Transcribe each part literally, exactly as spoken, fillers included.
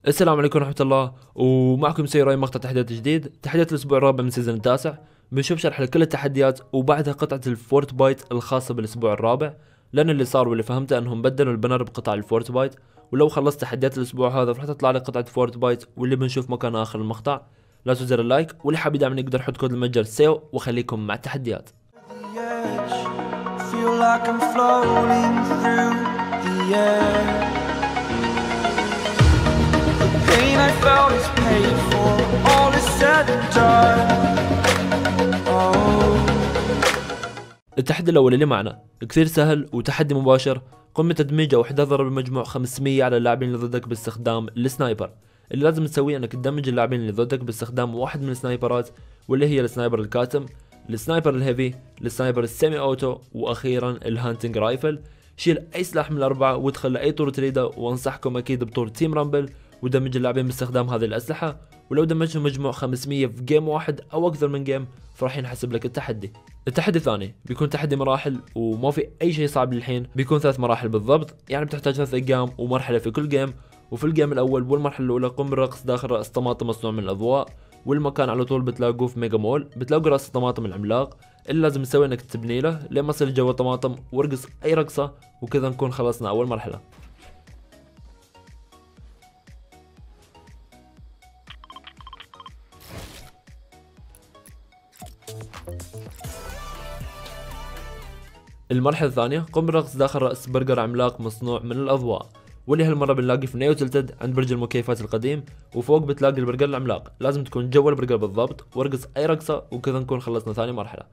السلام عليكم ورحمة الله، ومعكم سيراي مقطع تحديات جديد. تحديات الأسبوع الرابع من سيزون التاسع. بنشوف شرح لكل التحديات وبعدها قطعة الفورت بايت الخاصة بالأسبوع الرابع، لأن اللي صار واللي فهمته أنهم بدلوا البنر بقطع الفورت بايت. ولو خلصت تحديات الأسبوع هذا راح تطلع لك قطعة فورت بايت، واللي بنشوف مكان آخر المقطع. لا تنسوا زر اللايك، واللي حاب يدعمني يقدر يحط كود المتجر سيو. وخليكم مع التحديات. Feel like I'm floating through the air. The pain I felt is paid for. All is said and done. Oh. التحدي الأول اللي معنا كثير سهل وتحدي مباشر. قم بتدميج أو إحداث ضرب بمجموع خمسمية على اللاعبين اللي ضدك باستخدام السنايبر. اللي لازم تسويه انك تدمج اللاعبين اللي ضدك باستخدام واحد من السنايبرات، واللي هي السنايبر الكاتم، السنايبر الهيفي، السنايبر السيمي اوتو، واخيرا الهانتنج رايفل. شيل اي سلاح من الاربعه وادخل لاي طور تريده، وانصحكم اكيد بطور تيم رامبل ودمج اللاعبين باستخدام هذه الاسلحه. ولو دمجهم مجموع خمسمية في جيم واحد او اكثر من جيم فراح ينحسب لك التحدي. التحدي الثاني بيكون تحدي مراحل، وما في اي شيء صعب للحين. بيكون ثلاث مراحل بالضبط، يعني بتحتاج ثلاث ايام ومرحله في كل جيم. وفي الجيم الاول والمرحله الاولى قم بالرقص داخل راس طماطم مصنوع من الاضواء، والمكان على طول بتلاقوه في ميجا مول. بتلاقوا راس الطماطم العملاق. اللي لازم تسوي انك تبني له لين ما تصير جوا طماطم، وارقص اي رقصه، وكذا نكون خلصنا اول مرحله. المرحله الثانيه قم بالرقص داخل راس برجر عملاق مصنوع من الاضواء، واللي هالمره بنلاقي في نيو تلتد عند برج المكيفات القديم. وفوق بتلاقي البرجر العملاق. لازم تكون جوا البرجر بالضبط، وارقص اي رقصه، وكذا نكون خلصنا ثاني مرحله.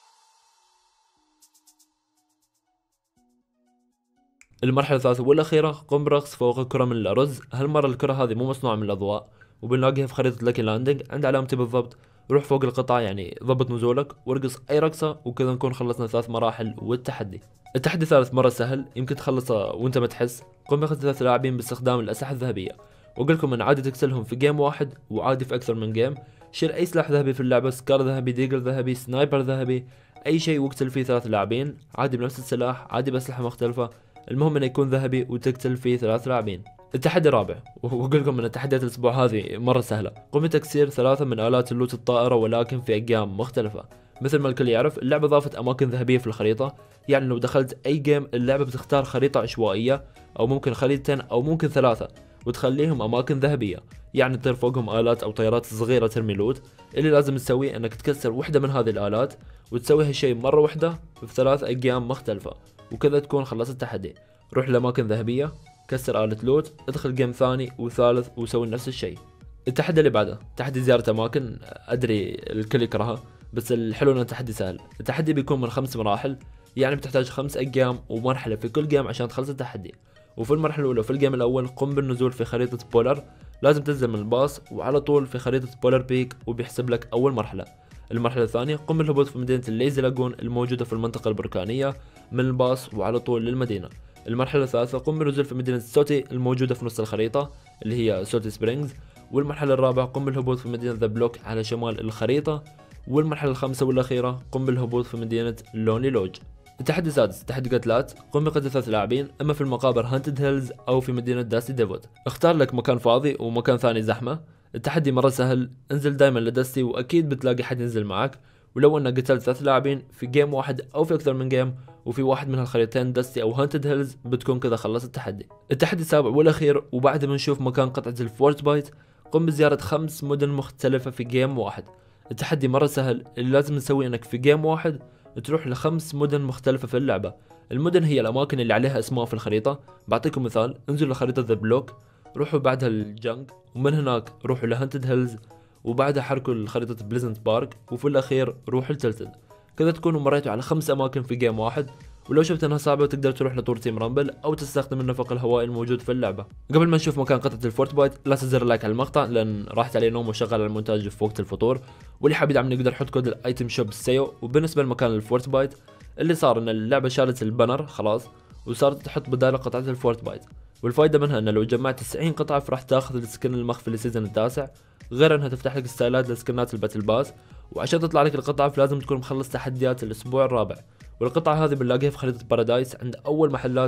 المرحله الثالثه والاخيره قم بالرقص فوق كره من الارز. هالمره الكره هذه مو مصنوعه من الاضواء، وبنلاقيها في خريطه لاكي لاندنج عند علامتي بالضبط. روح فوق القطع، يعني ضبط نزولك وارقص اي رقصه، وكذا نكون خلصنا ثلاث مراحل والتحدي. التحدي الثالث مره سهل، يمكن تخلصه وانت ما تحس. قم باخذ ثلاث لاعبين باستخدام الاسلحه الذهبيه، واقول لكم ان عادي تكسلهم في جيم واحد وعادي في اكثر من جيم. شيل اي سلاح ذهبي في اللعبه، سكار ذهبي، ديجل ذهبي، سنايبر ذهبي، اي شيء واقتل فيه ثلاث لاعبين، عادي بنفس السلاح، عادي باسلحه مختلفه. المهم انه يكون ذهبي وتقتل فيه ثلاث لاعبين. التحدي الرابع، واقول لكم ان تحديات الاسبوع هذه مره سهله. قم بتكسير ثلاثه من الات اللوت الطائره، ولكن في ايام مختلفه. مثل ما الكل يعرف، اللعبه ضافت اماكن ذهبيه في الخريطه، يعني لو دخلت اي جيم اللعبه بتختار خريطه عشوائيه، او ممكن خريطتين او ممكن ثلاثه، وتخليهم اماكن ذهبيه، يعني تطير فوقهم الات او طيارات صغيره ترمي لوت. اللي لازم تسويه انك تكسر وحده من هذه الالات، وتسوي هالشيء مره واحده في ثلاث ايام مختلفه، وكذا تكون خلصت التحدي. روح لأماكن ذهبية، كسر آلة لوت، ادخل جيم ثاني وثالث وسوي نفس الشيء. التحدي اللي بعده تحدي زيارة أماكن. أدري الكل يكرهه، بس الحلو إنه تحدي سهل. التحدي بيكون من خمس مراحل، يعني بتحتاج خمس أيام ومرحلة في كل جيم عشان تخلص التحدي. وفي المرحلة الأولى في الجيم الأول قم بالنزول في خريطة بولر. لازم تنزل من الباص وعلى طول في خريطة بولر بيك، وبيحسب لك أول مرحلة. المرحلة الثانية قم بالهبوط في مدينة الليزي لاجون الموجودة في المنطقة البركانية من الباص وعلى طول للمدينة. المرحلة الثالثة قم بالنزول في مدينة سوتي الموجودة في نص الخريطة اللي هي سوتي سبرينغز. والمرحلة الرابعة قم بالهبوط في مدينة ذا بلوك على شمال الخريطة. والمرحلة الخامسة والأخيرة قم بالهبوط في مدينة لوني لوج. التحدي السادس تحدي قتلات. قم بقتل ثلاث لاعبين، اما في المقابر هانتد هيلز او في مدينة داستي ديفوت. اختار لك مكان فاضي ومكان ثاني زحمة. التحدي مرة سهل، انزل دايما لداستي واكيد بتلاقي حد ينزل معك. ولو انك قتلت ثلاث لاعبين في جيم واحد او في اكثر من جيم، وفي واحد من هالخريطتين داستي او هانتد هيلز، بتكون كذا خلصت التحدي. التحدي السابع والاخير وبعد ما نشوف مكان قطعة الفورت بايت، قم بزيارة خمس مدن مختلفة في جيم واحد. التحدي مرة سهل، اللي لازم نسويه انك في جيم واحد تروح لخمس مدن مختلفة في اللعبة. المدن هي الاماكن اللي عليها اسماء في الخريطة. بعطيكم مثال، انزلوا لخريطة ذا بلوك، روحوا بعدها الجنك، ومن هناك روحوا لهانتد هيلز، وبعدها حركوا لخريطة بليزنت بارك، وفي الأخير روحوا لتلتد. كذا تكونوا مريتوا على خمس أماكن في جيم واحد. ولو شفت انها صعبة تقدر تروح لطور تيم رامبل او تستخدم النفق الهوائي الموجود في اللعبة. قبل ما نشوف مكان قطعة الفورت بايت لا تنسى لايك على المقطع، لان راحت علي نوم وشغل على المونتاج في وقت الفطور. واللي حاب يدعمني يقدر يحط كود الايتم شوب سيو. وبالنسبة لمكان الفورت بايت، اللي صار ان اللعبة شالت البانر خلاص، وصارت تحط بداله قطعة الفورت بايت. والفايدة منها انه لو جمعت تسعين قطعة فراح تاخذ السكن المخفي للسيزون التاسع، غير انها تفتح لك ستايلات لسكنات الباتل باس. وعشان تطلع لك القطعة فلازم تكون مخلص تحديات الاسبوع الرابع. والقطعة هذه بنلاقيها في خريطة بارادايس عند اول محلات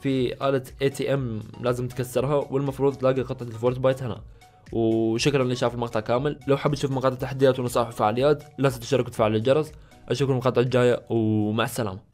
في آلة اي تي ام لازم تكسرها، والمفروض تلاقي قطعة الفورت بايت هنا. وشكرا اللي شاف المقطع كامل. لو حاب تشوف مقاطع تحديات ونصائح وفعاليات لازم تشترك وتفعل الجرس. اشوفكم المقاطع الجاية ومع السلامة.